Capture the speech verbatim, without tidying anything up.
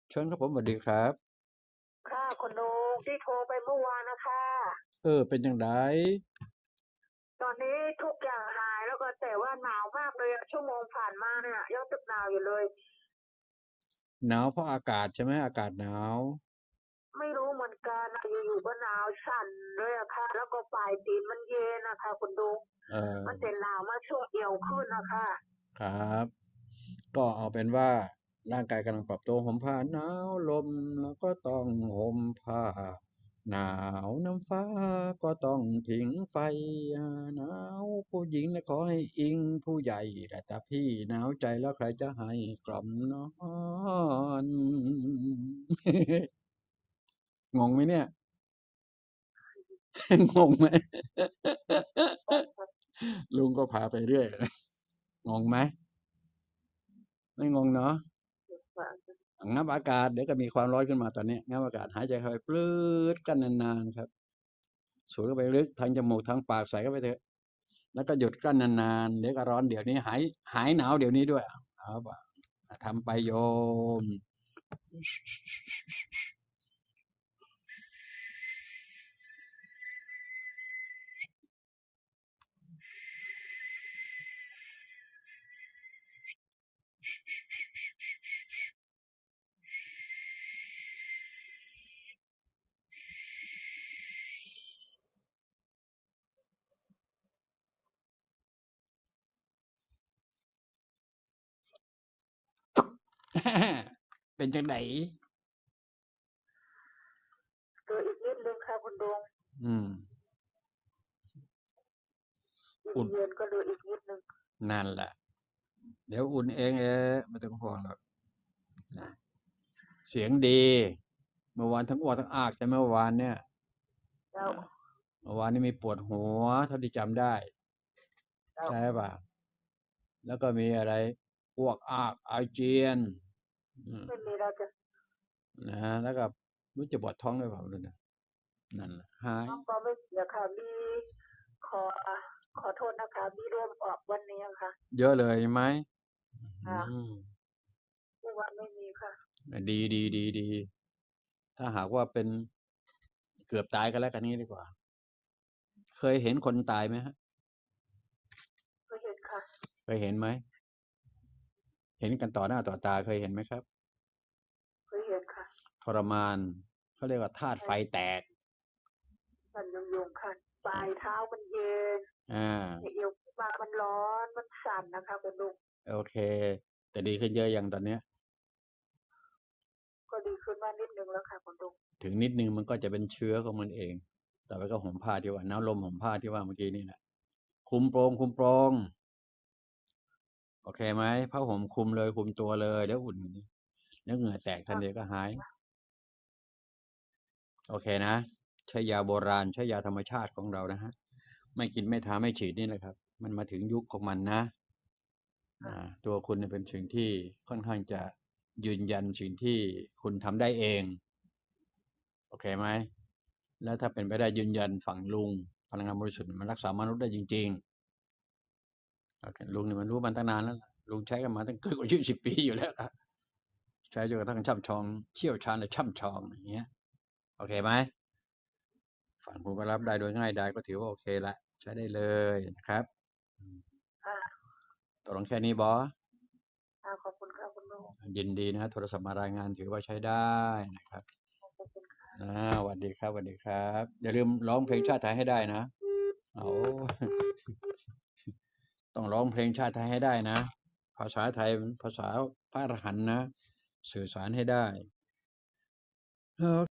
เชิญครับผมสวัสดีครับค่ะคุณลุงที่โทรไปเมื่อวานนะคะเออ เป็นจั่งใดตอนนี้ทุกอย่างหายแล้วก็แต่ว่าหนาวมากเลยอะชั่วโมงผ่านมาเนี่ยยังตึกหนาวอยู่เลยหนาวเพราะอากาศใช่ไหม อากาศหนาวไม่รู้เหมือนกันอะอยู่ๆก็หนาวสั่นเลยอะค่ะ แล้วก็ปลายตีนมันเย็นนะคะคุณลุงเออมันจะหนาวมาช่วงเอวขึ้นนะคะครับ ก็เอาเป็นว่าร่างกายกำลังปรับตัวห่มผ้าหนาวลมแล้วก็ต้องห่มผ้าหนาวน้ำฟ้าก็ต้องผิงไฟอ่าหนาวผู้หญิงนะขอให้อิงผู้ใหญ่แต่ถ้าพี่หนาวใจแล้วใครจะให้กล่อมนอน งงไหมเนี่ย งงไหม ลุงก็พาไปเรื่อย งงไหม ไม่งงเนาะ งับอากาศเดี๋ยวก็มีความร้อนขึ้นมาตอนนี้งับอากาศหายใจเข้าไปปลืดกันนานๆครับสูดเข้าไปลึกทางจมูกทางปากใส่เข้าไปเถอะแล้วก็หยุดกั้นนานๆเดี๋ยวก็ร้อนเดี๋ยวนี้หายหายหนาวเดี๋ยวนี้ด้วยเอาป่ะทำไปโยม เป็นจังไดเดี๋ยวอีกนิดนึงค่ะคุณลุงอืมอุ่นเย็นๆก็เหลืออีกนิดนึงนั่นแหละเดี๋ยวอุ่นเองเองไม่ต้องห่วงหรอกนะเสียงดีเมื่อวานทั้งอ้วกทั้งอากใช่ไหมเมื่อวานเนี่ยแล้วเมื่อวานนี้มีปวดหัวเท่าที่จำได้แล้วใช่ป่ะแล้วก็มีอะไรอ้วกอากอาเจียนอืมไม่มีเราจะนะฮะแล้วก็รู้จะปวดท้องด้วยเปล่าด้วยนะนั่นแหละหายน้องก็ไม่เสียค่ะมีขอขอโทษนะคะมีรวมออกวันนี้ค่ะเยอะเลยใช่ไหมอืค่ะมเมื่อวานไม่มีค่ะดีดีดีดีถ้าหากว่าเป็นเกือบตายก็แล้วกันนี้ดีกว่าเคยเห็นคนตายไหมฮะก็เห็นค่ะเคยเห็นไหมเห็นกันต่อหน้าต่อตาเคยเห็นไหมครับเคยเห็นค่ะทรมานเขาเรียกว่าธาตุไฟใช่แตกมันยงยงค่ะปลายเท้ามันเย็นอ่าไอ้เอวมามันร้อนมันสั่นนะคะคุณลุงโอเคแต่ดีขึ้นเยอะอย่างตอนเนี้ยก็ดีขึ้นมานิดนึงแล้วค่ะคุณลุงถึงนิดนึงมันก็จะเป็นเชื้อของมันเองต่อไปก็ห่มผ้าที่ว่าน้ำลมห่มผ้าที่ว่าเมื่อกี้นี่แหละคุมโปรงคุมโปรงโอเคไหมผ้าห่มคลุมเลยคลุมตัวเลยเดี๋ยวอุ่นเดี๋ยวเหงื่อแตกทันค่ะเดียวก็หายโอเคนะใช้ยาโบราณใช้ยาธรรมชาติของเรานะฮะไม่กินไม่ทาไม่ฉีดนี่แหละครับมันมาถึงยุคของมันนะค่ะอ่าตัวคุณเนี่ยเป็นสิ่งที่ค่อนข้างจะยืนยันสิ่งที่คุณทำได้เองโอเคไหมแล้วถ้าเป็นไปได้ยืนยันฝั่งลุงพลังงานบริสุทธิ์มันรักษามนุษย์ได้จริงๆโอเคลุงเนี่ยมันรู้มันตั้งนานแล้วล่ะลุงใช้กันมาตั้งเกินกว่ายี่สิบปีอยู่แล้วล่ะใช้จนกระทั่งช่ำชองเชี่ยวชาญและช่ำชองอย่างเงี้ยโอเคไหม ฝั่งคุณก็รับได้โดยง่ายดายก็ถือว่าโอเคละใช้ได้เลยนะครับค่ะตกลงแค่นี้บอค่ะขอบคุณค่ะคุณลุงยินดีนะโทรศัพท์มารายงานถือว่าใช้ได้นะครับขอบคุณค่ะนะสวัสดีครับสวัสดีครับอย่าลืมร้องเพลงชาติไทยให้ได้นะเอาต้องร้องเพลงชาติไทยให้ได้นะภาษาไทยภาษาพระอรหันต์นะสื่อสารให้ได้